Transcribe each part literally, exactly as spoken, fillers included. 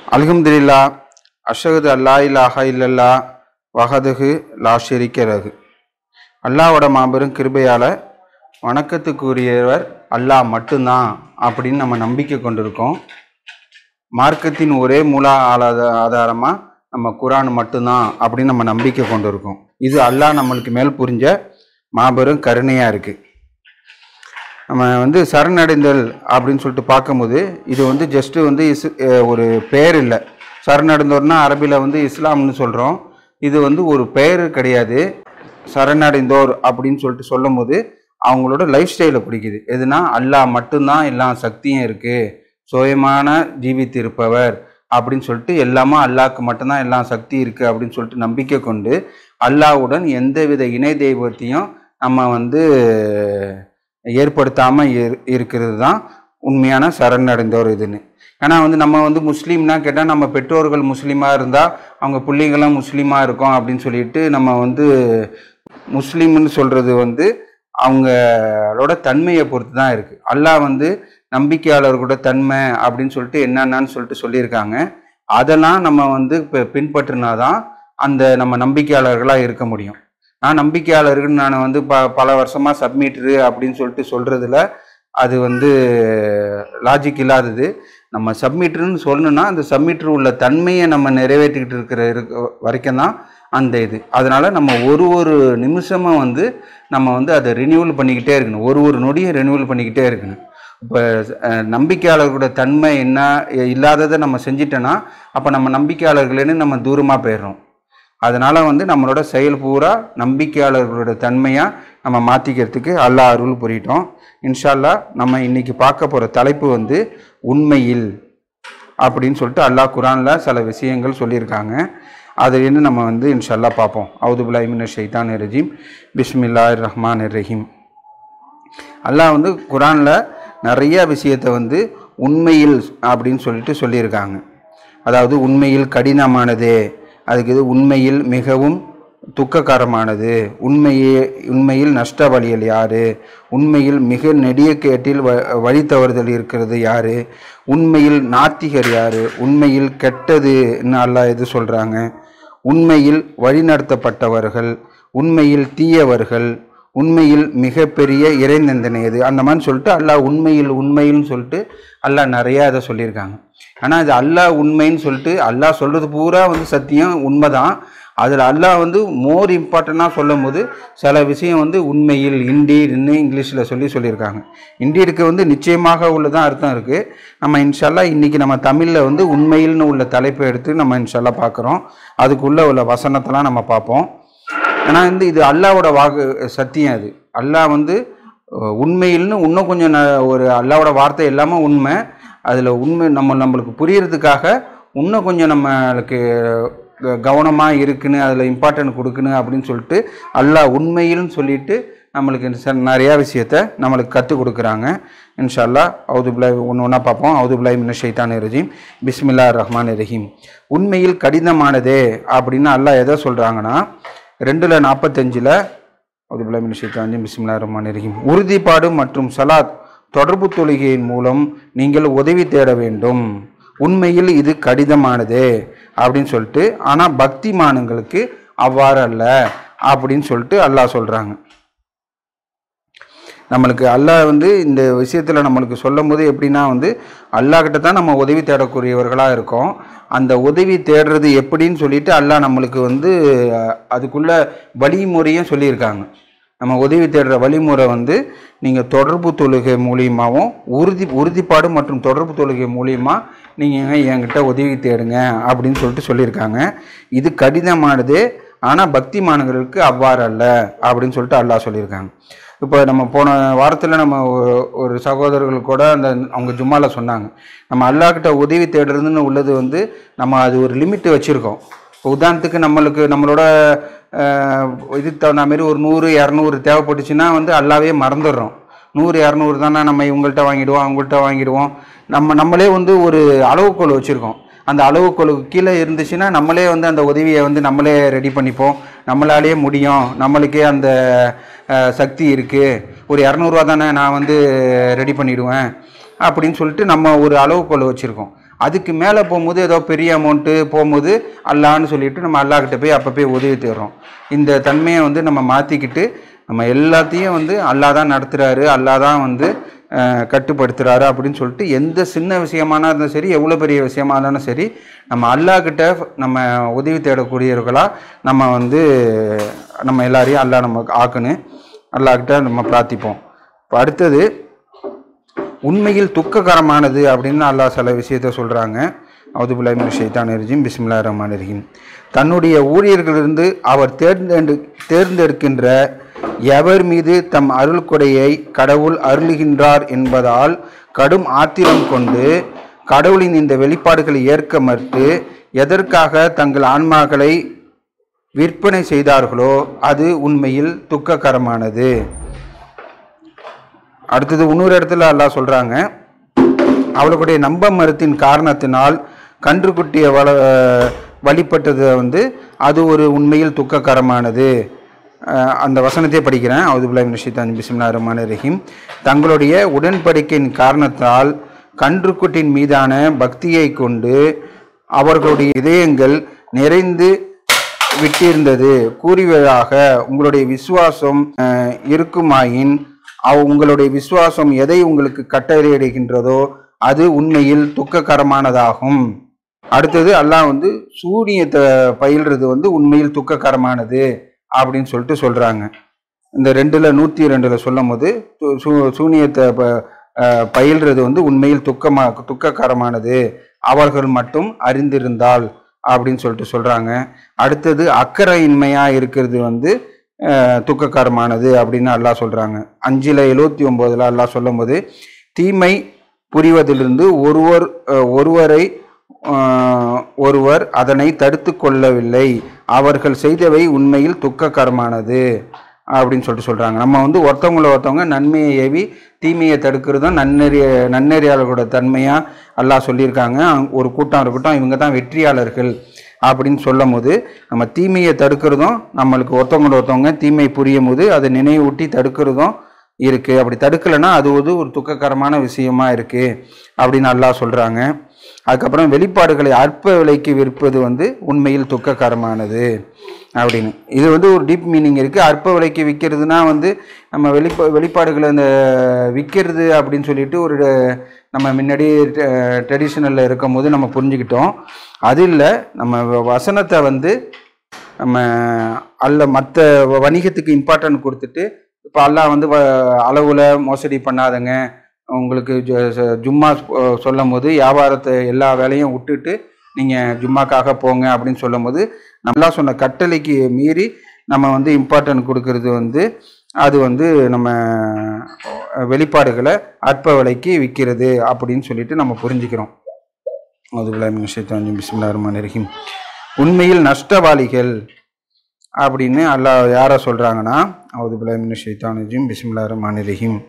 அல்ஹம்துலில்லா அஷ்ஹது அல்லா இலாஹா இல்லல்லா வஹதஹு லா ஷரீக லஹு. அல்லாஹ்வோட மாபெரும் கிருபையால் வணக்கத்துக்குரியவர் அல்லாஹ் மட்டும்தான் அப்படின்னு நம்ம நம்பிக்கை கொண்டிருக்கோம். மார்க்கத்தின் ஒரே மூல ஆளாத ஆதாரமாக நம்ம குரான் மட்டும்தான் அப்படின்னு நம்ம நம்பிக்கை கொண்டிருக்கோம். இது அல்லாஹ் நம்மளுக்கு மேல் புரிஞ்ச மாபெரும் கருணையாக இருக்குது. நம்ம வந்து சரணடைந்தல் அப்படின்னு சொல்லிட்டு பார்க்கும்போது இது வந்து ஜஸ்ட்டு வந்து இஸ் ஒரு பெயர் இல்லை. சரணடைந்தோர்னா அரபியில் வந்து இஸ்லாம்னு சொல்கிறோம். இது வந்து ஒரு பெயர் கிடையாது. சரணடைந்தோர் அப்படின்னு சொல்லிட்டு சொல்லும் போது அவங்களோட லைஃப் ஸ்டைலை பிடிக்குது. எதுனா அல்லாஹ் மட்டும்தான் எல்லா சக்தியும் இருக்குது, சுயமான ஜீவித்திருப்பவர் அப்படின்னு சொல்லிட்டு எல்லாமே அல்லாஹ்க்கு மட்டும்தான் எல்லா சக்தி இருக்குது அப்படின்னு சொல்லிட்டு நம்பிக்கை கொண்டு அல்லாஹ்வுடன் எந்தவித இணை தெய்வத்தையும் நம்ம வந்து ஏற்படுத்தாமல் இரு இருக்கிறது தான் உண்மையான சரணடைந்தோர் இதுன்னு. ஏன்னா வந்து நம்ம வந்து முஸ்லீம்னா கேட்டால் நம்ம பெற்றோர்கள் முஸ்லீமாக இருந்தால் அவங்க பிள்ளைங்களாம் முஸ்லீமாக இருக்கோம் அப்படின்னு சொல்லிட்டு நம்ம வந்து முஸ்லீம்னு சொல்கிறது வந்து அவங்களோட தன்மையை பொறுத்து தான் இருக்குது. அல்லாஹ் வந்து நம்பிக்கையாளர்களோட தன்மை அப்படின்னு சொல்லிட்டு என்னென்னு சொல்லிட்டு சொல்லியிருக்காங்க. அதெல்லாம் நம்ம வந்து இப்போ பின்பற்றினாதான் அந்த நம்ம நம்பிக்கையாளர்களாக இருக்க முடியும். நான் நம்பிக்கையாளர்கள் நான் வந்து ப பல வருஷமாக சப்மிட்ரு அப்படின்னு சொல்லிட்டு சொல்கிறதுல அது வந்து லாஜிக் இல்லாதது. நம்ம சப்மிட்ருன்னு சொல்லணுன்னா அந்த சப்மிட்ரு உள்ள தன்மையை நம்ம நிறைவேற்றிக்கிட்டு இருக்கிற இருக்க வரைக்கும் தான் அந்த இது. அதனால் நம்ம ஒரு ஒரு நிமிஷமும் வந்து நம்ம வந்து அதை ரினியூவல் பண்ணிக்கிட்டே இருக்கணும். ஒரு ஒரு நொடியை ரினியூவல் பண்ணிக்கிட்டே இருக்கணும். இப்போ நம்பிக்கையாளர்களோட தன்மை என்ன இல்லாததை நம்ம செஞ்சிட்டோன்னா அப்போ நம்ம நம்பிக்கையாளர்களேன்னு நம்ம தூரமாக போயிடுறோம். அதனால் வந்து நம்மளோட செயல் பூரா நம்பிக்கையாளர்களோட தன்மையாக நம்ம மாற்றிக்கிறதுக்கு அல்லாஹ் அருள் புரியிட்டோம். இன்ஷா அல்லாஹ் நம்ம இன்றைக்கி பார்க்க போகிற தலைப்பு வந்து உண்மையில் அப்படின்னு சொல்லிட்டு அல்லாஹ் குரானில் சில விஷயங்கள் சொல்லியிருக்காங்க. அதுலேருந்து நம்ம வந்து இன்ஷா அல்லாஹ் பார்ப்போம். அவுது பில்லாஹி மினஷ் ஷைத்தானிர் ரஜீம் பிஸ்மில்லாஹிர் ரஹ்மானிர் ரஹீம். அல்லாஹ் வந்து குரானில் நிறைய விஷயத்தை வந்து உண்மையில் அப்படின்னு சொல்லிட்டு சொல்லியிருக்காங்க. அதாவது உண்மையில் கடினமானதே, அதுக்கு இது உண்மையில் மிகவும் துக்ககரமானது, உண்மையே உண்மையில் நஷ்ட வழியல் யார், உண்மையில் மிக நெடிய கேட்டில் வ வழி தவறுதல் இருக்கிறது யார், உண்மையில் நாத்திகர் யார், உண்மையில் கெட்டதுன்னு அல்லாஹ் எது சொல்கிறாங்க, உண்மையில் வழிநடத்தப்பட்டவர்கள், உண்மையில் தீயவர்கள், உண்மையில் மிகப்பெரிய இறைநிந்தனை எது, அந்த மாதிரி சொல்லிட்டு அல்லாஹ் உண்மையில் உண்மையில்னு சொல்லிட்டு அல்லாஹ் நிறையா இதை சொல்லியிருக்காங்க. ஆனால் இது அல்லாஹ் உண்மைன்னு சொல்லிட்டு அல்லாஹ் சொல்கிறது பூரா வந்து சத்தியம் உண்மை தான். அதில் அல்லாஹ் வந்து மோர் இம்பார்ட்டண்ட்டாக சொல்லும் போது சில விஷயம் வந்து உண்மையில் இண்டீட்னு இங்கிலீஷில் சொல்லி சொல்லியிருக்காங்க. இண்டீடுக்கு வந்து நிச்சயமாக உள்ளதான் அர்த்தம் இருக்குது. நம்ம இன்ஷால்லா இன்றைக்கி நம்ம தமிழில் வந்து உண்மையில்னு உள்ள தலைப்பை எடுத்து நம்ம இன்ஷால்லா பார்க்குறோம். அதுக்குள்ளே உள்ள வசனத்தெல்லாம் நம்ம பார்ப்போம். ஏன்னா வந்து இது அல்லாவோட வாக்கு சத்தியம். அது அல்லாஹ் வந்து உண்மையில்னு இன்னும் கொஞ்சம் ந ஒரு அல்லாவோட வார்த்தை எல்லாமே உண்மை. அதில் உண்மை நம்ம நம்மளுக்கு புரியறதுக்காக இன்னும் கொஞ்சம் நம்மளுக்கு கவனமாக இருக்குன்னு அதில் இம்பார்ட்டன்ட் கொடுக்குன்னு அப்படின்னு சொல்லிட்டு அல்லாஹ் உண்மையில்னு சொல்லிட்டு நம்மளுக்கு நிறையா விஷயத்த நம்மளுக்கு கற்றுக் கொடுக்குறாங்க. இன்ஷா அல்லாஹ் அவுது பில்லாஹி ஒன்று ஒன்றா பார்ப்போம். அவுது பில்லாஹி மினஷ் ஷைத்தானிர் ரஜீம் பிஸ்மில்லாஹிர் ரஹ்மானிர் ரஹீம். உண்மையில் கடினமானதே அப்படின்னு அல்லாஹ் எதை சொல்கிறாங்கன்னா ரெண்டில் நாற்பத்தஞ்சில் அவுது பில்லாஹி மினஷ் ஷைத்தானிர் ரஜீம் பிஸ்மில்லாஹிர் ரஹ்மானிர் ரஹீம். உறுதிப்பாடு மற்றும் சலாத் தொடர்பு தொழுகையின் மூலம் நீங்கள் உதவி தேட வேண்டும். உண்மையில் இது கடினமானதே அப்படின்னு சொல்லிட்டு, ஆனால் பக்திமான்களுக்கு அவ்வாறு அல்ல அப்படின்னு சொல்லிட்டு அல்லாஹ் சொல்கிறாங்க. நம்மளுக்கு அல்லாஹ் வந்து இந்த விஷயத்தில் நம்மளுக்கு சொல்லும் போது எப்படின்னா வந்து அல்லாஹ்கிட்ட தான் நம்ம உதவி தேடக்கூடியவர்களாக இருக்கோம். அந்த உதவி தேடுறது எப்படின்னு சொல்லிட்டு அல்லாஹ் நம்மளுக்கு வந்து அதுக்குள்ள வழிமுறையும் சொல்லியிருக்காங்க. நம்ம உதவி தேடுற வழிமுறை வந்து நீங்கள் தொடர்பு தொழுகை மூலியமாகவும் உறுதி உறுதிப்பாடு மற்றும் தொடர்பு தொழுகை மூலியமாக நீங்கள் என்கிட்ட உதவி தேடுங்க அப்படின்னு சொல்லிட்டு சொல்லியிருக்காங்க. இது கடினமானது, ஆனால் பக்திமான்களுக்கு அவ்வாறு அல்ல அப்படின்னு சொல்லிட்டு அல்லாஹ் சொல்லியிருக்காங்க. இப்போ நம்ம போன வாரத்தில் நம்ம ஒரு சகோதரர்கள் கூட அந்த அவங்க ஜும்மாவில் சொன்னாங்க, நம்ம அல்லாஹ்கிட்ட உதவி தேடுறதுன்னு உள்ளது வந்து நம்ம அது ஒரு லிமிட்டு வச்சுருக்கோம். இப்போ உதாரணத்துக்கு நம்மளுக்கு நம்மளோட இதுக்கு தகுந்த மாரி ஒரு நூறு இரநூறு தேவைப்பட்டுச்சுன்னா வந்து அல்லாவே மறந்துடுறோம். நூறு இரநூறு தானே நம்ம இவங்கள்ட்ட வாங்கிடுவோம் அவங்கள்ட்ட வாங்கிடுவோம். நம்ம நம்மளே வந்து ஒரு அளவுகோல் வச்சுருக்கோம். அந்த அளவுகோலுக்கு கீழே இருந்துச்சுன்னா நம்மளே வந்து அந்த உதவியை வந்து நம்மளே ரெடி பண்ணிப்போம். நம்மளாலேயே முடியும், நம்மளுக்கே அந்த சக்தி இருக்குது, ஒரு இரநூறுவா தானே நான் வந்து ரெடி பண்ணிவிடுவேன் அப்படின்னு சொல்லிட்டு நம்ம ஒரு அளவுகோல் வச்சுருக்கோம். அதுக்கு மேலே போகும்போது ஏதோ பெரிய அமௌண்ட்டு போகும்போது அல்லான்னு சொல்லிட்டு நம்ம அல்லாஹ்கிட்ட போய் அப்போ போய் உதவி தேடுறோம். இந்த தன்மையை வந்து நம்ம மாற்றிக்கிட்டு நம்ம எல்லாத்தையும் வந்து அல்லாஹ் தான் நடத்துகிறாரு, அல்லாஹ் தான் வந்து கட்டுப்படுத்துகிறாரு அப்படின்னு சொல்லிட்டு எந்த சின்ன விஷயமான இருந்தாலும் சரி, எவ்வளோ பெரிய விஷயமா இருந்தாலும் சரி, நம்ம அல்லாஹ்கிட்ட நம்ம உதவி தேடக்கூடியவர்களாக நம்ம வந்து நம்ம எல்லாரையும் அல்லாஹ் நமக்கு ஆக்கணும், அல்லாஹ்கிட்ட நம்ம பிரார்த்திப்போம். இப்போ அடுத்தது உண்மையில் துக்ககரமானது அப்படின்னு அல்லாஹ் சில விஷயத்த சொல்கிறாங்க. அவுதுபில்லாஹி மினஷ் ஷைத்தானிர் ரஜீம். பிஸ்மில்லாஹிர் ரஹ்மானிர் ரஹீம். தன்னுடைய ஊழியர்களிலிருந்து அவர் தேர்ந்தெடு தேர்ந்தெடுக்கின்ற எவர் மீது தம் அருள் கொடையை கடவுள் அருளுகின்றார் என்பதால் கடும் ஆத்திரம் கொண்டு கடவுளின் இந்த வெளிப்பாடுகளை ஏற்க மறுத்து எதற்காக தங்கள் ஆன்மாக்களை விற்பனை செய்தார்களோ அது உண்மையில் துக்ககரமானது. அடுத்தது இன்னொரு இடத்துல அல்லாஹ் சொல்கிறாங்க, அவளுடைய நம்ப மறுத்தின் காரணத்தினால் கன்றுக்குட்டியை வள வழிபட்டது வந்து அது ஒரு உண்மையில் துக்ககரமானது. அந்த வசனத்தை படிக்கிறேன். அவுதுபில்லாஹி மினஷ் ஷைத்தானிர் பிஸ்மில்லாஹிர் ரஹ்மானிர் ரஹீம். தங்களுடைய உடன்படிக்கையின் காரணத்தால் கன்றுக்குட்டின் மீதான பக்தியை கொண்டு அவர்களுடைய இதயங்கள் நிறைந்து விட்டிருந்தது. கூறியதாக உங்களுடைய விசுவாசம் இருக்குமாயின் அவ் உங்களுடைய விசுவாசம் எதை உங்களுக்கு கட்டளையிடுகின்றதோ அது உண்மையில் துக்ககரமானதாகும். அடுத்தது அல்லாஹ் வந்து சூனியத்தை பயில்றது வந்து உண்மையில் துக்ககரமானது அப்படின்னு சொல்லிட்டு சொல்கிறாங்க. இந்த ரெண்டில் நூற்றி ரெண்டில் சொல்லும் போது சூ சூனியத்தை ப பயில்றது வந்து உண்மையில் துக்கமா துக்ககரமானது அவர்கள் மட்டும் அறிந்திருந்தால் அப்படின்னு சொல்லிட்டு சொல்கிறாங்க. அடுத்தது அக்கறையின்மையாக இருக்கிறது வந்து துக்ககரமானது அப்படின்னு அல்லாஹ் சொல்கிறாங்க. அஞ்சில் எழுபத்தி ஒம்போதில் அல்லாஹ் சொல்லும் போது தீமை புரிவதிலிருந்து ஒருவர் ஒருவரை ஒருவர் அதனை தடுத்து கொள்ளவில்லை, அவர்கள் செய்தவை உண்மையில் துக்ககரமானது அப்படின்னு சொல்லிட்டு சொல்கிறாங்க. நம்ம வந்து ஒருத்தவங்கள ஒருத்தவங்க நன்மையை ஏவி தீமையை தடுக்கிறதும் நன்னெறிய நன்னெறியாளர்களோட தன்மையாக அல்லாஹ் சொல்லியிருக்காங்க. ஒரு கூட்டம் இருக்கட்டும், இவங்க தான் வெற்றியாளர்கள் அப்படின்னு சொல்லும் போது நம்ம தீமையை தடுக்கிறதும் நம்மளுக்கு ஒருத்தவங்கள ஒருத்தவங்க தீமை புரியும் போது அதை நினைவூட்டி தடுக்கிறதும் இருக்குது. அப்படி தடுக்கலைன்னா அது வந்து ஒரு துக்ககரமான விஷயமா இருக்குது அப்படின்னு அல்லாஹ் சொல்கிறாங்க. அதுக்கப்புறம் வெளிப்பாடுகளை அற்ப விலைக்கு விற்பது வந்து உண்மையில் துக்ககரமானது அப்படின்னு. இது வந்து ஒரு டீப் மீனிங் இருக்குது. அற்ப விலைக்கு விற்கிறதுனா வந்து நம்ம வெளிப்பா வெளிப்பாடுகளை இந்த விற்கிறது அப்படின்னு சொல்லிட்டு ஒரு நம்ம முன்னாடி ட்ரெடிஷ்னலில் இருக்கும் போது நம்ம புரிஞ்சுக்கிட்டோம். அது இல்லை, நம்ம வசனத்தை வந்து நம்ம அல்ல மற்ற வணிகத்துக்கு இம்பார்ட்டன்ட் கொடுத்துட்டு இப்போ அல்லாஹ் வந்து அளவில் மோசடி பண்ணாதங்க, உங்களுக்கு ஜும்மா சொல்லும் போது வியாபாரத்தை எல்லா வேலையும் விட்டுட்டு நீங்கள் ஜும்மாக்காக போங்க அப்படின்னு சொல்லும் போது நல்லா சொன்ன கட்டளைக்கு மீறி நம்ம வந்து இம்பார்ட்டன்ட் கொடுக்கறது வந்து அது வந்து நம்ம வெளிப்பாடுகளை அற்ப விலைக்கு விற்கிறது அப்படின்னு சொல்லிட்டு நம்ம புரிஞ்சுக்கிறோம். அவுதுபில்லாஹி மினஷ் ஷைத்தானிர் பிஸ்மில்லாஹிர் ரஹ்மானிர் ரஹீம். உண்மையில் நஷ்டவாளிகள் அப்படின்னு அல்லாஹ் யாரை சொல்கிறாங்கன்னா, அவுதுபில்லாஹி மினஷ் ஷைத்தானிர் ரஜீம் பிஸ்மில்லாஹிர் ரஹ்மானிர் ரஹீம்.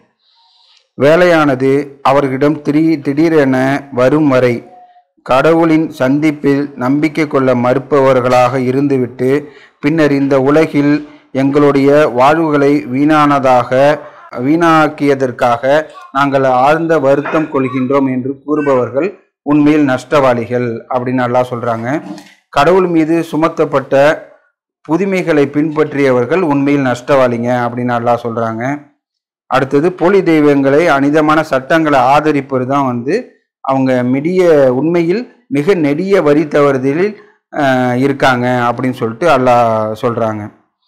வேலையானது அவர்களிடம் திடீ திடீரென வரும் வரை கடவுளின் சந்திப்பில் நம்பிக்கை கொள்ள மறுப்பவர்களாக இருந்துவிட்டு பின்னர் இந்த உலகில் எங்களுடைய வாழ்வுகளை வீணானதாக வீணாக்கியதற்காக நாங்கள் ஆழ்ந்த வருத்தம் கொள்கின்றோம் என்று கூறுபவர்கள் உண்மையில் நஷ்டவாளிகள் அப்படின்னு அல்லாஹ் சொல்கிறாங்க. கடவுள் மீது சுமத்தப்பட்ட புதுமைகளை பின்பற்றியவர்கள் உண்மையில் நஷ்டவாளிங்க அப்படின்னு அல்லாஹ் சொல்கிறாங்க. அடுத்தது போலி தெய்வங்களை அனிதமான சட்டங்களை ஆதரிப்பது தான் வந்து அவங்க மிடிய உண்மையில் மிக நெடிய வரி தவறுதலில் இருக்காங்க அப்படின்னு சொல்லிட்டு அல்லாஹ் சொல்கிறாங்க.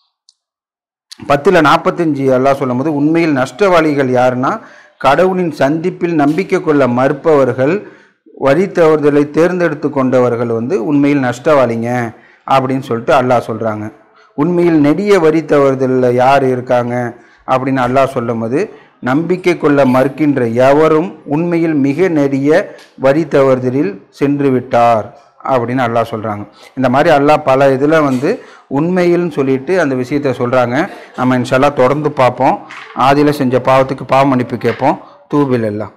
பத்தில் நாற்பத்தஞ்சு அல்லாஹ் சொல்லும் போது உண்மையில் நஷ்டவாளிகள் யாருன்னா கடவுளின் சந்திப்பில் நம்பிக்கை கொள்ள மறுப்பவர்கள், வரி தவறுதலை தேர்ந்தெடுத்து கொண்டவர்கள் வந்து உண்மையில் நஷ்டவாளிங்க அப்படின்னு சொல்லிட்டு அல்லாஹ் சொல்கிறாங்க. உண்மையில் நெடிய வரி தவறுதலில் யார் இருக்காங்க அப்படின்னு அல்லாஹ் சொல்லும் போது நம்பிக்கை கொள்ள மறுக்கின்ற எவரும் உண்மையில் மிக நெடிய வரி தவறுதலில் சென்று விட்டார் அப்படின்னு அல்லாஹ் சொல்கிறாங்க. இந்த மாதிரி அல்லாஹ் பல இதில் வந்து உண்மையில்னு சொல்லிட்டு அந்த விஷயத்தை சொல்கிறாங்க. நம்ம இன்ஷால்லா தொடர்ந்து பார்ப்போம். ஆதியில் செஞ்ச பாவத்துக்கு பாவ மன்னிப்பு கேட்போம். தூபில் எல்லாம்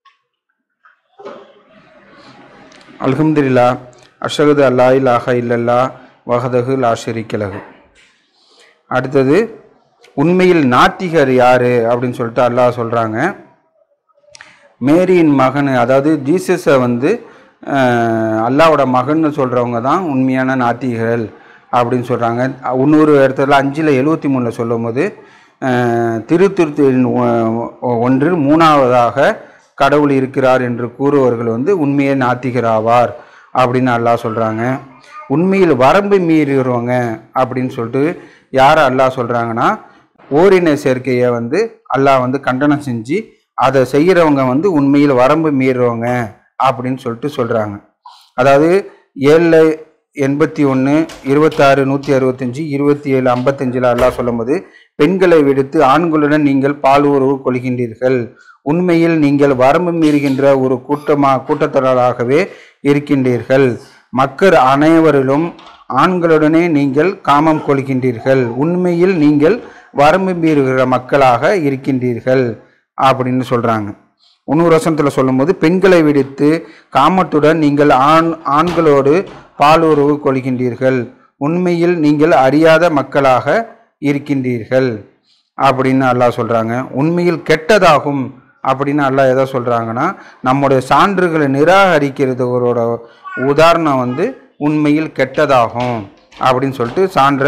அல்ஹம்துலில்லாஹ் அஷ்ஹது அல்லா இலாஹா இல்லல்லாஹ் வஹதஹு லா ஷரீக லஹு. அடுத்தது உண்மையில் நாத்திகர் யார் அப்படின்னு சொல்லிட்டு அல்லாஹ் சொல்கிறாங்க. மேரியின் மகன், அதாவது ஜீசஸை வந்து அல்லாவோட மகன்னு சொல்கிறவங்க தான் உண்மையான நாத்திகர்கள் அப்படின்னு சொல்கிறாங்க. இன்னொரு இடத்துல அஞ்சில் எழுபத்தி மூணில் சொல்லும் போது திருத்திருத்தின் ஒன்றில் மூணாவதாக கடவுள் இருக்கிறார் என்று கூறுவர்கள் வந்து உண்மையை நாத்திகராவார் அப்படின்னு அல்லாஹ் சொல்கிறாங்க. உண்மையில் வரம்பு மீறுகிறவங்க அப்படின்னு சொல்லிட்டு யார் அல்லாஹ் சொல்கிறாங்கன்னா, ஓரின சேர்க்கையை வந்து அல்லாஹ் வந்து கண்டனம் செஞ்சு அதை செய்கிறவங்க வந்து உண்மையில் வரம்பு மீறுறவங்க அப்படின்னு சொல்லிட்டு சொல்கிறாங்க. அதாவது ஏழில் எண்பத்தி ஒன்று இருபத்தாறு நூற்றி அறுபத்தஞ்சி இருபத்தி ஏழு ஐம்பத்தஞ்சில் அல்லாஹ் சொல்லும் போது, பெண்களை விடுத்து ஆண்களுடன் நீங்கள் பால் உறவு கொள்கின்றீர்கள், உண்மையில் நீங்கள் வரம்பு மீறுகின்ற ஒரு கூட்டமா கூட்டத்தொடராகவே இருக்கின்றீர்கள், மக்கள் அனைவரிலும் ஆண்களுடனே நீங்கள் காமம் கொள்கின்றீர்கள், உண்மையில் நீங்கள் வரம்பு மீறுகிற மக்களாக இருக்கின்றீர்கள் அப்படின்னு சொல்கிறாங்க. இன்னொரு வசனத்தில் சொல்லும்போது, பெண்களை விடுத்து காமத்துடன் நீங்கள் ஆண் ஆண்களோடு பாலுறவு கொள்கின்றீர்கள், உண்மையில் நீங்கள் அறியாத மக்களாக இருக்கின்றீர்கள் அப்படின்னு அல்லாஹ் சொல்கிறாங்க. உண்மையில் கெட்டதாகும் அப்படின்னு அல்லாஹ் எதை சொல்கிறாங்கன்னா, நம்முடைய சான்றுகளை நிராகரிக்கிறதோட உதாரணம் வந்து உண்மையில் கெட்டதாகும் அப்படின்னு சொல்லிட்டு சான்றை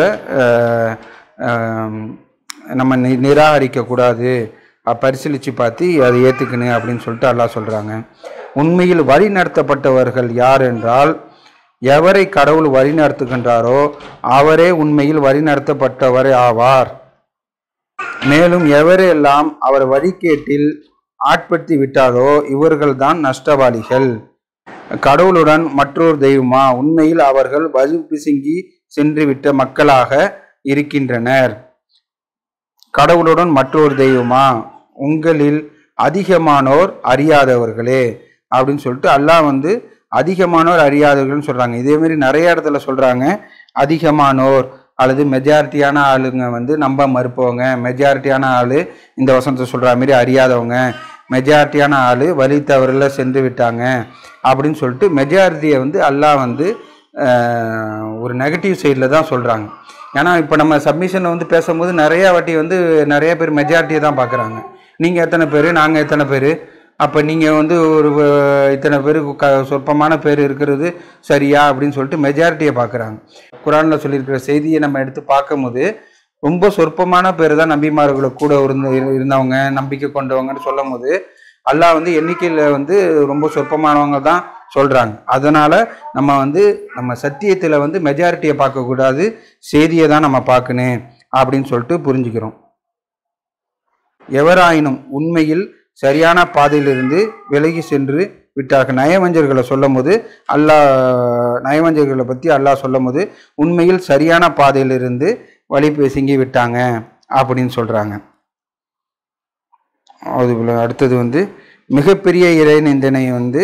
நம்ம நி நிராகரிக்கக்கூடாது, பரிசீலித்து பார்த்து அதை ஏற்றுக்கணும் அப்படின்னு சொல்லிட்டு அல்லாஹ் சொல்கிறாங்க. உண்மையில் வழி நடத்தப்பட்டவர்கள் யார் என்றால், எவரை கடவுள் வழி நடத்துகின்றாரோ அவரே உண்மையில் வழி நடத்தப்பட்டவர் ஆவார். மேலும் எவரெல்லாம் அவர் வழிகேட்டில் ஆட்படுத்தி விட்டாரோ இவர்கள்தான் நஷ்டவாளிகள். கடவுளுடன் மற்றொரு தெய்வமா, உண்மையில் அவர்கள் வலு பிசுங்கி சென்று விட்ட மக்களாக இருக்கின்றனர். கடவுளுடன் மற்றொரு தெய்வமா, உங்களில் அதிகமானோர் அறியாதவர்களே அப்படின்னு சொல்லிட்டு அல்லாஹ் வந்து அதிகமானோர் அறியாதவர்கள்னு சொல்கிறாங்க. இதேமாரி நிறைய இடத்துல சொல்கிறாங்க, அதிகமானோர் அல்லது மெஜாரிட்டியான ஆளுங்க வந்து நம்ப மறுப்பவங்க, மெஜாரிட்டியான ஆள் இந்த வசனத்தை சொல்கிற மாரி அறியாதவங்க, மெஜாரிட்டியான ஆள் வழி தவறில் சென்று விட்டாங்க அப்படின்னு சொல்லிட்டு மெஜாரிட்டியை வந்து அல்லாஹ் வந்து ஒரு நெகட்டிவ் சைடில் தான் சொல்கிறாங்க. ஏன்னா இப்போ நம்ம சப்மிஷனில் வந்து பேசும்போது நிறையா வாட்டி வந்து நிறைய பேர் மெஜாரிட்டியை தான் பார்க்குறாங்க. நீங்கள் எத்தனை பேர், நாங்கள் எத்தனை பேர், அப்போ நீங்கள் வந்து ஒரு இத்தனை பேருக்கு க சொற்பமான பேர் இருக்கிறது சரியா அப்படின்னு சொல்லிட்டு மெஜாரிட்டியை பார்க்குறாங்க. குரானில் சொல்லியிருக்கிற செய்தியை நம்ம எடுத்து பார்க்கும்போது ரொம்ப சொற்பமான பேர் தான் நம்பிமார்களை கூட இருந்து இருந்தவங்க நம்பிக்கை கொண்டவங்கன்னு சொல்லும் போது அல்லாஹ் வந்து எண்ணிக்கையில் வந்து ரொம்ப சொற்பமானவங்க தான் சொல்கிறாங்க. அதனால் நம்ம வந்து நம்ம சத்தியத்தில் வந்து மெஜாரிட்டியை பார்க்கக்கூடாது, செய்தியை தான் நம்ம பார்க்கணும் அப்படின்னு சொல்லிட்டு புரிஞ்சுக்கிறோம். எவராயினும் உண்மையில் சரியான பாதையிலிருந்து விலகி சென்று விட்டார்கள். நயவஞ்சர்களை சொல்லும் போது அல்லாஹ் நயவஞ்சர்களை பற்றி அல்லாஹ் சொல்லும் போது உண்மையில் சரியான பாதையிலிருந்து வழி பேசிங்கி விட்டாங்க அப்படின்னு சொல்கிறாங்க. அதுபோல் அடுத்தது வந்து மிகப்பெரிய இறை நிந்தனை வந்து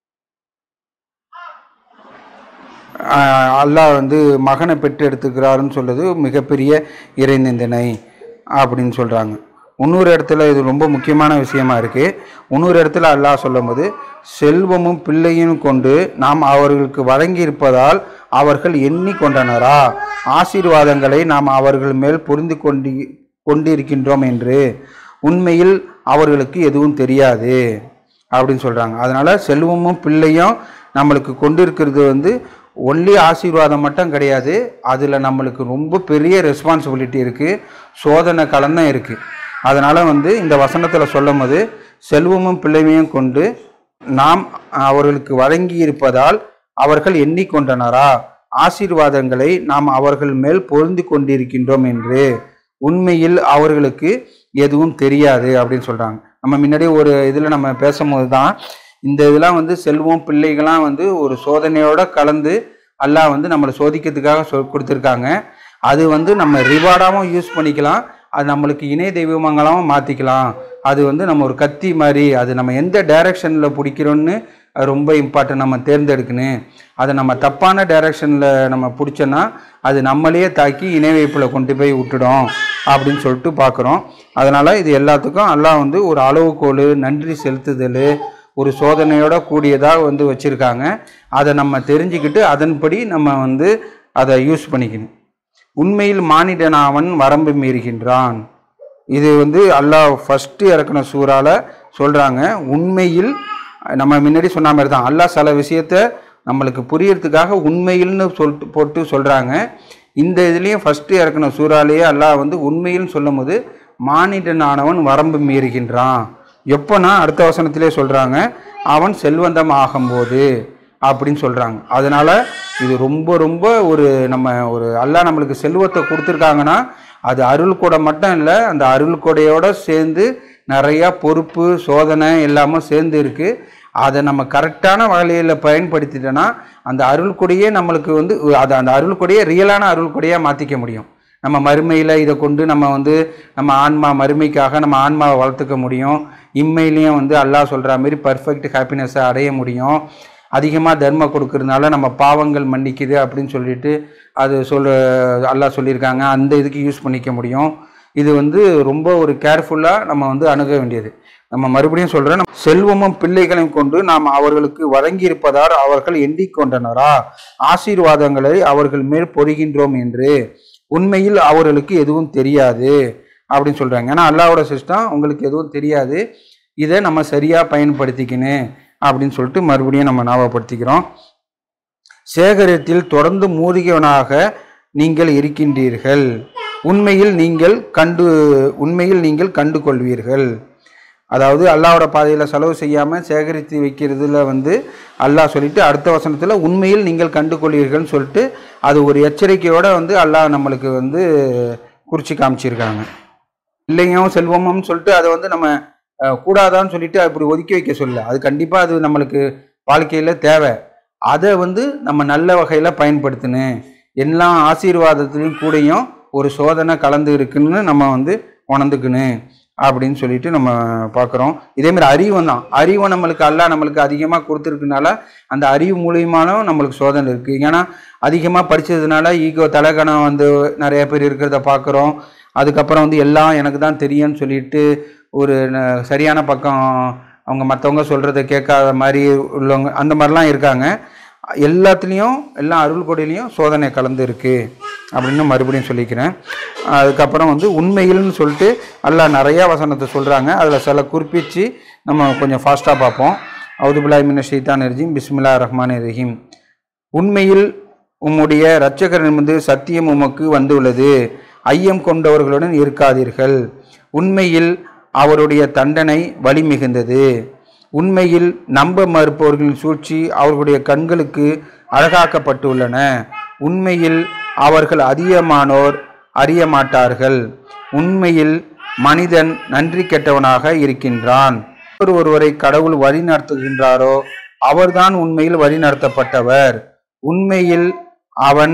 அல்லாஹ் வந்து மகனை பெற்று எடுத்துக்கிறாருன்னு சொல்லுது மிகப்பெரிய இறை நிந்தனை அப்படின்னு சொல்கிறாங்க. இன்னொரு இடத்துல இது ரொம்ப முக்கியமான விஷயமா இருக்குது. இன்னொரு இடத்துல அல்லாஹ் சொல்லும் போது, செல்வமும் பிள்ளையும் கொண்டு நாம் அவர்களுக்கு வழங்கி இருப்பதால் அவர்கள் எண்ணி கொண்டனரா, ஆசீர்வாதங்களை நாம் அவர்கள் மேல் புரிந்து கொண்டு கொண்டிருக்கின்றோம் என்று உண்மையில் அவர்களுக்கு எதுவும் தெரியாது அப்படின்னு சொல்கிறாங்க. அதனால் செல்வமும் பிள்ளையும் நம்மளுக்கு கொண்டு இருக்கிறது வந்து ஒன்லி ஆசீர்வாதம் மட்டும் கிடையாது, அதில் நம்மளுக்கு ரொம்ப பெரிய ரெஸ்பான்சிபிலிட்டி இருக்குது, சோதனை கலந்தான் இருக்குது. அதனால் வந்து இந்த வசனத்தில் சொல்லும் போது செல்வமும் பிள்ளைமையும் கொண்டு நாம் அவர்களுக்கு வழங்கி இருப்பதால் அவர்கள் எண்ணிக்கொண்டனரா, ஆசீர்வாதங்களை நாம் அவர்கள் மேல் பொருந்தி கொண்டிருக்கின்றோம் என்று உண்மையில் அவர்களுக்கு எதுவும் தெரியாது அப்படின்னு சொல்கிறாங்க. நம்ம முன்னாடி ஒரு இதில் நம்ம பேசும்போது தான் இந்த இதெல்லாம் வந்து செல்வம் பிள்ளைகள்லாம் வந்து ஒரு சோதனையோடு கலந்து அல்லாஹ் வந்து நம்மளை சோதிக்கிறதுக்காக சொ கொடுத்துருக்காங்க. அது வந்து நம்ம ரிவார்டாகவும் யூஸ் பண்ணிக்கலாம், அது நம்மளுக்கு இணை தெய்வமங்களாகவும் மாற்றிக்கலாம். அது வந்து நம்ம ஒரு கத்தி மாதிரி, அது நம்ம எந்த டைரக்ஷனில் பிடிக்கிறோன்னு ரொம்ப இம்பார்ட்டன்ட், நம்ம தேர்ந்தெடுக்கணும். அதை நம்ம தப்பான டைரக்ஷனில் நம்ம பிடிச்சோன்னா அது நம்மளையே தாக்கி இணை வைப்பில் கொண்டு போய் விட்டுடும் அப்படின்னு சொல்லிட்டு பார்க்குறோம். அதனால் இது எல்லாத்துக்கும் அல்லாஹ் வந்து ஒரு அளவுகோல், நன்றி செலுத்துதல், ஒரு சோதனையோட கூடியதாக வந்து வச்சுருக்காங்க. அதை நம்ம தெரிஞ்சுக்கிட்டு அதன்படி நம்ம வந்து அதை யூஸ் பண்ணிக்கணும். உண்மையில் மானிடனாவன் வரம்பு மீறுகின்றான். இது வந்து அல்லாஹ் ஃபஸ்ட்டு இறக்குன சூறால சொல்கிறாங்க. உண்மையில் நம்ம முன்னாடி சொன்ன மாதிரி தான் அல்லாஹ் சில விஷயத்த நம்மளுக்கு புரியறதுக்காக உண்மையில்னு சொல்லிட்டு போட்டு சொல்கிறாங்க. இந்த இதுலேயும் ஃபஸ்ட்டு இறக்கணும் சூறாலேயே அல்லாஹ் வந்து உண்மையில்னு சொல்லும் போது மானிடனானவன் வரம்பு மீறுகின்றான். எப்போனா அடுத்த வசனத்திலே சொல்கிறாங்க, அவன் செல்வந்தம் ஆகும்போது அப்படின்னு சொல்கிறாங்க. அதனால் இது ரொம்ப ரொம்ப ஒரு நம்ம ஒரு அல்லாஹ் நம்மளுக்கு செல்வத்தை கொடுத்துருக்காங்கன்னா அது அருள் கொடை மட்டும் இல்லை, அந்த அருள் கொடையோடு சேர்ந்து நிறையா பொறுப்பு சோதனை எல்லாமே சேர்ந்து இருக்குது. அதை நம்ம கரெக்டான வகையில் பயன்படுத்திட்டோன்னா அந்த அருள் கொடையே நம்மளுக்கு வந்து அதை அந்த அருள் கொடையை ரியலான அருள் கொடையாக மாற்றிக்க முடியும். நம்ம மறுமையில் இதை கொண்டு நம்ம வந்து நம்ம ஆன்மா மறுமைக்காக நம்ம ஆன்மாவை வளர்த்துக்க முடியும். இம்மையிலையும் வந்து அல்லாஹ் சொல்கிற மாதிரி பர்ஃபெக்ட் ஹாப்பினஸை அடைய முடியும். அதிகமாக தர்மம் கொடுக்கறதுனால நம்ம பாவங்கள் மன்னிக்குது அப்படின்னு சொல்லிட்டு அது சொல் அல்லாஹ் சொல்லியிருக்காங்க. அந்த இதுக்கு யூஸ் பண்ணிக்க முடியும். இது வந்து ரொம்ப ஒரு கேர்ஃபுல்லாக நம்ம வந்து அணுக வேண்டியது. நம்ம மறுபடியும் சொல்கிறேன், செல்வமும் பிள்ளைகளையும் கொண்டு நாம் அவர்களுக்கு வழங்கியிருப்பதால் அவர்கள் எண்ணிக்கொண்டனரா ஆசீர்வாதங்களை அவர்கள் மேல் பொழிகின்றோம் என்று. உண்மையில் அவர்களுக்கு எதுவும் தெரியாது அப்படின்னு சொல்கிறாங்க. ஏன்னா அல்லாஹ்வோட சிஸ்டம் உங்களுக்கு எதுவும் தெரியாது, இதை நம்ம சரியாக பயன்படுத்திக்கணும் அப்படின்னு சொல்லிட்டு மறுபடியும் நம்ம ஞாபகப்படுத்திக்கிறோம். சேகரத்தில் தொடர்ந்து மூழ்கியவனாக நீங்கள் இருக்கின்றீர்கள். உண்மையில் நீங்கள் கண்டு உண்மையில் நீங்கள் கண்டு கொள்வீர்கள். அதாவது அல்லாஹ்வோட பாதையில் செலவு செய்யாமல் சேகரித்து வைக்கிறதுல வந்து அல்லாஹ் சொல்லிட்டு அடுத்த வசனத்தில் உண்மையில் நீங்கள் கண்டு கொள்வீர்கள்னு சொல்லிட்டு அது ஒரு எச்சரிக்கையோடு வந்து அல்லாஹ் நம்மளுக்கு வந்து குறித்து காமிச்சிருக்காங்க. இல்லையும் செல்வமும் சொல்லிட்டு அதை வந்து நம்ம கூடாதான்னு சொல்லிட்டு அப்படி ஒதுக்கி வைக்க சொல்ல, அது கண்டிப்பாக அது நம்மளுக்கு வாழ்க்கையில் தேவை. அதை வந்து நம்ம நல்ல வகையில் பயன்படுத்தணும். எல்லா ஆசீர்வாதத்துலேயும் கூடயும் ஒரு சோதனை கலந்து இருக்குன்னு நம்ம வந்து உணர்ந்துக்கணும் அப்படின்னு சொல்லிட்டு நம்ம பார்க்குறோம். இதேமாதிரி அறிவும் தான், அறிவை நம்மளுக்கு அல்லாஹ் நம்மளுக்கு அதிகமாக கொடுத்துருக்குனால அந்த அறிவு மூலியமானும் நம்மளுக்கு சோதனை இருக்குது. ஏன்னா அதிகமாக படித்ததுனால ஈகோ தலைகணம் வந்து நிறைய பேர் இருக்கிறத பார்க்குறோம். அதுக்கப்புறம் வந்து எல்லாம் எனக்கு தான் தெரியும்னு சொல்லிட்டு ஒரு சரியான பக்கம் அவங்க மற்றவங்க சொல்கிறத கேட்காத மாதிரி உள்ளவங்க அந்த மாதிரிலாம் இருக்காங்க. எல்லாத்துலேயும் எல்லா அருள் கொடையிலையும் சோதனை கலந்து இருக்குது அப்படின்னு மறுபடியும் சொல்லிக்கிறேன். அதுக்கப்புறம் வந்து உண்மையில்னு சொல்லிட்டு அல்லாஹ் நிறையா வசனத்தை சொல்கிறாங்க. அதில் சில குறிப்பிச்சு நம்ம கொஞ்சம் ஃபாஸ்ட்டாக பார்ப்போம். அவுது பில்லாஹி மினஷ் ஷைத்தானிர் ரஜீம் பிஸ்மில்லாஹிர் ரஹ்மானிர் ரஹீம். உண்மையில் உம்முடைய இரட்சகரிடமிருந்து சத்தியம் உமக்கு வந்துள்ளது, ஐயம் கொண்டவர்களுடன் இருக்காதீர்கள். உண்மையில் அவருடைய தண்டனை வலி மிகுந்தது. உண்மையில் நம்ப மறுப்பவர்களின் சூழ்ச்சி அவர்களுடைய கண்களுக்கு அழகாக்கப்பட்டுள்ளன. உண்மையில் அவர்கள் அதிகமானோர் அறிய மாட்டார்கள். உண்மையில் மனிதன் நன்றி கெட்டவனாக இருக்கின்றான். ஒருவரை கடவுள் வழி நடத்துகின்றாரோ அவர்தான் உண்மையில் வழி நடத்தப்பட்டவர். உண்மையில் அவன்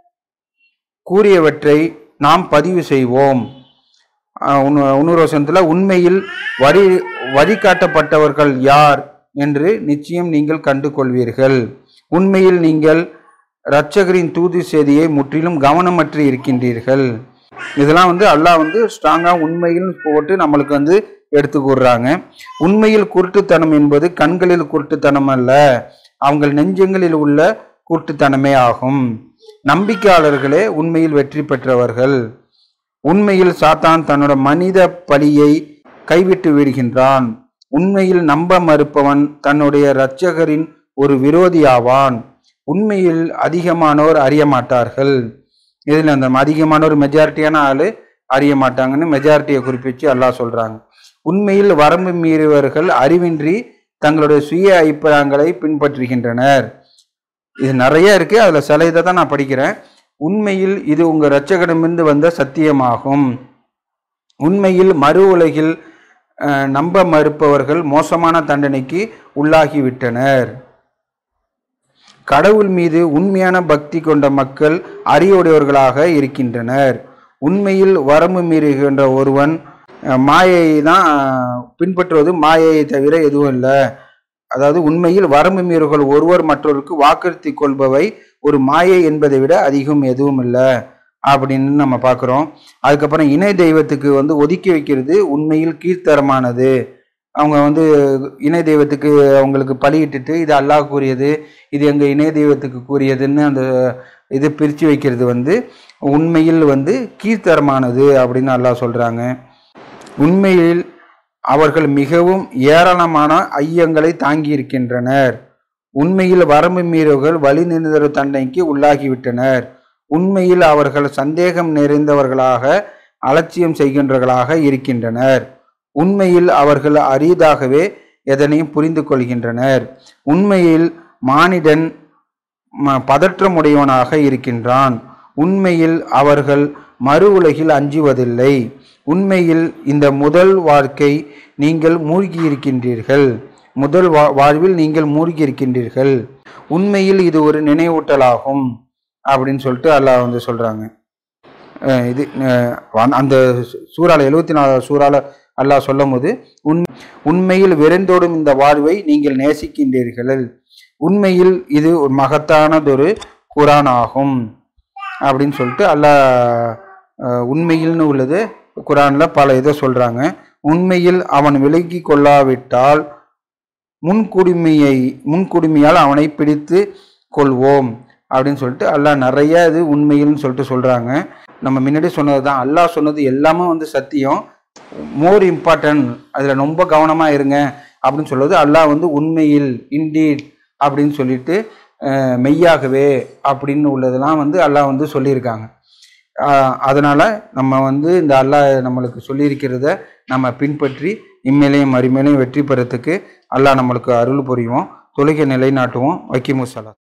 கூறியவற்றை நாம் பதிவு செய்வோம். இன்னொரு வசனத்தில் உண்மையில் வழி வழிகாட்டப்பட்டவர்கள் யார் என்று நிச்சயம் நீங்கள் கண்டு கொள்வீர்கள். உண்மையில் நீங்கள் இரட்சகரின் தூது செய்தியை முற்றிலும் கவனமற்று இருக்கின்றீர்கள். இதெல்லாம் வந்து அல்லாஹ் வந்து ஸ்ட்ராங்காக உண்மையில் போட்டு நம்மளுக்கு வந்து எடுத்து கூறுறாங்க. உண்மையில் குருட்டுத்தனம் என்பது கண்களில் குருட்டுத்தனம் அல்ல, அவங்க நெஞ்சங்களில் உள்ள குருட்டுத்தனமே ஆகும். நம்பிக்கையாளர்களே உண்மையில் வெற்றி பெற்றவர்கள். உண்மையில் சாத்தான் தன்னோட மனித பலியை கைவிட்டு விடுகின்றான். உண்மையில் நம்ப மறுப்பவன் தன்னுடைய இரட்சகரின் ஒரு விரோதியாவான். உண்மையில் அதிகமானோர் அறிய மாட்டார்கள். இதில் அந்த அதிகமானோர் மெஜாரிட்டியான ஆள் அறிய மாட்டாங்கன்னு மெஜாரிட்டியை குறிப்பிச்சு அல்லாஹ் சொல்கிறாங்க. உண்மையில் வரம்பு மீறியவர்கள் அறிவின்றி தங்களுடைய சுய அபிப்பிராயங்களை பின்பற்றுகின்றனர். இது நிறைய இருக்குது, அதில் சில இதை தான் நான் படிக்கிறேன். உண்மையில் இது உங்கள் இரட்சகரிடமிருந்து வந்த சத்தியமாகும். உண்மையில் மறு உலகில் நம்ப மறுப்பவர்கள் மோசமான தண்டனைக்கு உள்ளாகிவிட்டனர். கடவுள் மீது உண்மையான பக்தி கொண்ட மக்கள் அறிவுடையவர்களாக இருக்கின்றனர். உண்மையில் வரம்பு மீறுகின்ற ஒருவன் மாயையை தான் பின்பற்றுவது, மாயையை தவிர எதுவும் இல்லை. அதாவது உண்மையில் வரம்பு மீறுகள் ஒருவர் மற்றவருக்கு வாக்குறுதி கொள்பவை ஒரு மாயை என்பதை விட அதிகம் எதுவும் இல்லை அப்படின்னு நம்ம பார்க்குறோம். அதுக்கப்புறம் இணை தெய்வத்துக்கு வந்து ஒதுக்கி வைக்கிறது உண்மையில் கீழ்த்தரமானது. அவங்க வந்து இணை தெய்வத்துக்கு அவங்களுக்கு பலியிட்டுட்டு இது அல்லாஹ் கூறியது, இது எங்கள் இணை தெய்வத்துக்கு கூறியதுன்னு அந்த இது பிரித்து வைக்கிறது வந்து உண்மையில் வந்து கீழ்த்தரமானது அப்படின்னு அல்லாஹ் சொல்கிறாங்க. உண்மையில் அவர்கள் மிகவும் ஏராளமான ஐயங்களை தாங்கியிருக்கின்றனர். உண்மையில் வரம்பு மீறல்கள் வழி நிறுத்தர தண்டனைக்கு உள்ளாகிவிட்டனர். உண்மையில் அவர்கள் சந்தேகம் நிறைந்தவர்களாக அலட்சியம் செய்கின்றவர்களாக இருக்கின்றனர். உண்மையில் அவர்கள் அரிதாகவே எதனையும் புரிந்து கொள்கின்றனர். உண்மையில் மானிடன் பதற்றமுடையவனாக இருக்கின்றான். உண்மையில் அவர்கள் மறு உலகில் அஞ்சுவதில்லை. உண்மையில் இந்த முதல் வாழ்க்கை நீங்கள் மூழ்கியிருக்கின்றீர்கள் முதல் வா வாழ்வில் நீங்கள் மூழ்கியிருக்கின்றீர்கள். உண்மையில் இது ஒரு நினைவூட்டலாகும் அப்படின்னு சொல்லிட்டு அல்லாஹ் வந்து சொல்கிறாங்க. இது அந்த சூறால எழுபத்தி நாலாவது சூறால அல்லாஹ் சொல்லும் போது உண் உண்மையில் விரைந்தோடும் இந்த வாழ்வை நீங்கள் நேசிக்கின்றீர்கள். உண்மையில் இது ஒரு மகத்தானதொரு குரான் ஆகும் அப்படின்னு சொல்லிட்டு அல்லாஹ் உண்மையில்னு உள்ளது குரானில் பல இதை சொல்கிறாங்க. உண்மையில் அவன் விலகி கொள்ளாவிட்டால் முன்குடுமையை முன்குடுமையால் அவனை பிடித்து கொள்வோம் அப்படின்னு சொல்லிட்டு அல்லாஹ் நிறைய இது உண்மையில்னு சொல்லிட்டு சொல்கிறாங்க. நம்ம முன்னாடி சொன்னது தான், அல்லாஹ் சொன்னது எல்லாமே வந்து சத்தியம். மோர் இம்பார்ட்டன்ட், அதில் ரொம்ப கவனமாக இருங்க அப்படின்னு சொல்லுவது அல்லாஹ் வந்து உண்மையில் இன்டீட் அப்படின்னு சொல்லிட்டு மெய்யாகவே அப்படின்னு உள்ளதெல்லாம் வந்து அல்லாஹ் வந்து சொல்லியிருக்காங்க. அதனால் நம்ம வந்து இந்த அல்லாஹ் நம்மளுக்கு சொல்லியிருக்கிறத நம்ம பின்பற்றி இம்மையிலையும் மறுமையிலையும் வெற்றி பெறத்துக்கு அல்லாஹ் நம்மளுக்கு அருள் புரிவோம். தொழுகை நிலைநாட்டுவோம். வக்கீமுஸ்ஸலாம்.